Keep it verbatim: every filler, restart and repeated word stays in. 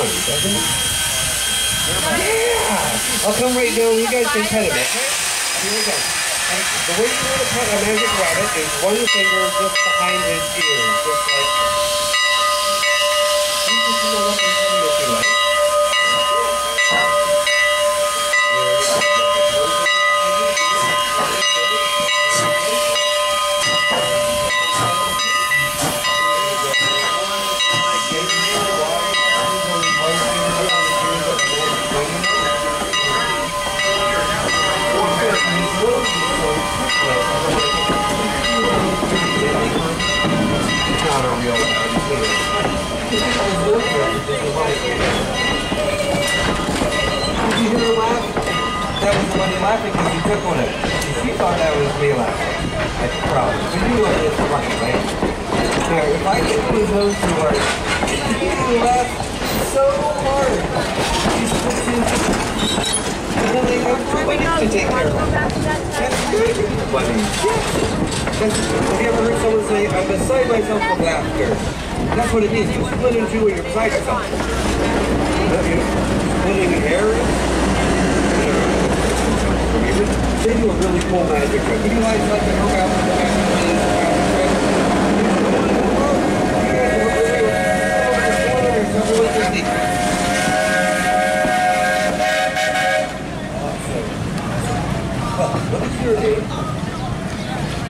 fun, doesn't it? Yeah! I'll come right down. You guys can pet him, okay? Here we go. And the way you want to pet a magic rabbit is one finger just behind his ears, just like that. You just go up and pet him if you like. That was the one you're laughing because you took on it. She thought that was me laughing. That's the problem. But you know it's funny, right? Now, if I get one of those two words, you laugh so hard. These twitches. And then they have two minutes to take care of them. That's good. Funny. That's, have you ever heard someone say, I'm beside myself with laughter? That's what it means. You split in two when you're beside yourself. Splitting hairs. They do a really cool magic trick. Would you guys like to go out?